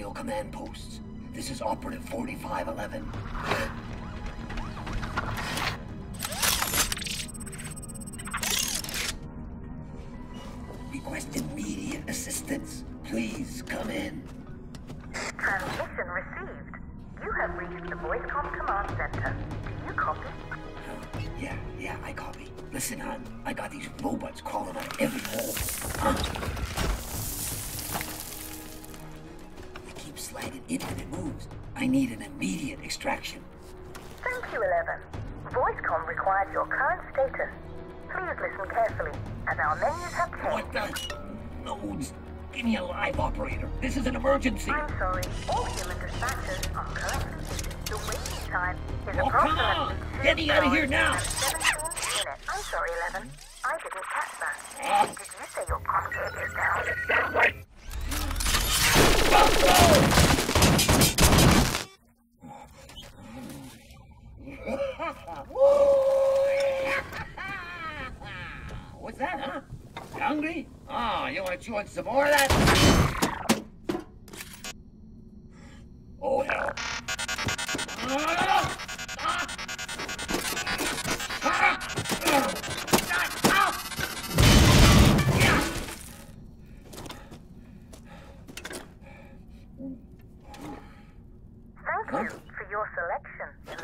audio command posts. This is Operative 4511. Request immediate assistance. Please come in. Transmission received. You have reached the VoiceCom command center. Do you copy? Yeah, I copy. Listen, hon, I got these robots crawling out of every hole. They keep sliding in and it moves. I need an immediate extraction. Thank you, 11. VoiceCom requires your current status. Please listen carefully, as our menus have changed. What the? Nodes. Give me a live operator. This is an emergency. I'm sorry. All human dispatchers are currently busy. The waiting time is Oh, come on! Get me out of here now! 17 minutes. I'm sorry, 11. I didn't catch that. Did you say your cockpit is down? What's that, huh? You hungry? Oh, you want some more of that? Oh, hell. Thank you for your selection,